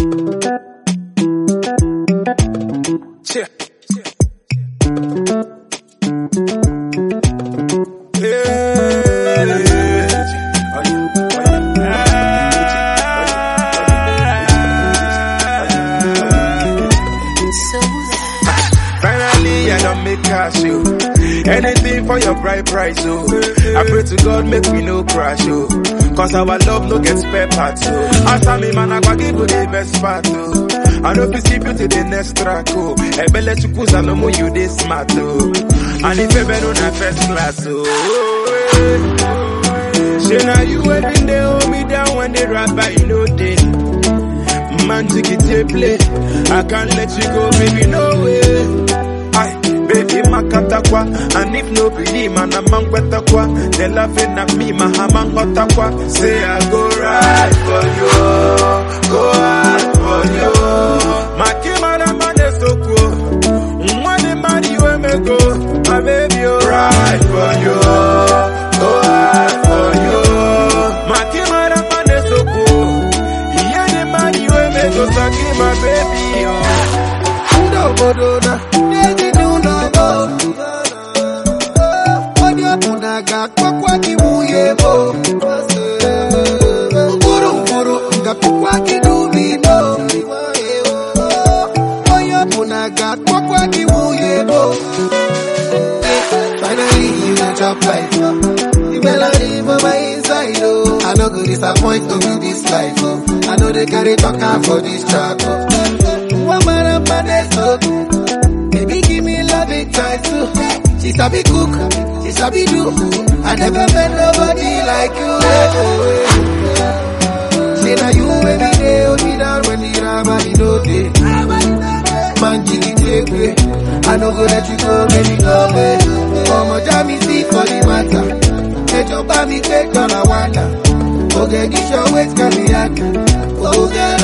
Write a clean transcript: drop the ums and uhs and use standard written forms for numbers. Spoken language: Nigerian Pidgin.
Anything for your bright price, oh. I pray to God make we no crash, oh. Cause our love no get spare parts, oh. After me man, I go give you the best part, oh. I know if you see beauty the next track, oh. Ebele chukuza no more you this smart, oh. And if you better on a first class, oh. Say now you every day hold me down when they rap, but you know they. Man, take it to play. I can't let you go, baby, no way. Baby makatakwa, and if no believe man a man kwetakwa, they laughing at me, my hamang hotakwa. Say I go right for you, go hard for you. My kimana man is so cool. Money money you me go, my baby you right for you, go hard for you. My kimana man is so cool. Yeah the money you me go, saki my baby you. Finally, you got your flight. The melody for my inside, oh. I know good disappoint to me this life, oh. I know they carry talking for this track, oh. One man up my next, oh. Baby, give me love it tight, too. She sabi cook, she sabi do. I never met nobody like you, say now you every day, hold me down when the rabbi know day. Man, jiggy take way. I no go let you go, baby, go away. Mama, jammy see for the matter. Get your baby, take on a wonder. Okay, this your waist, can be happy. Okay.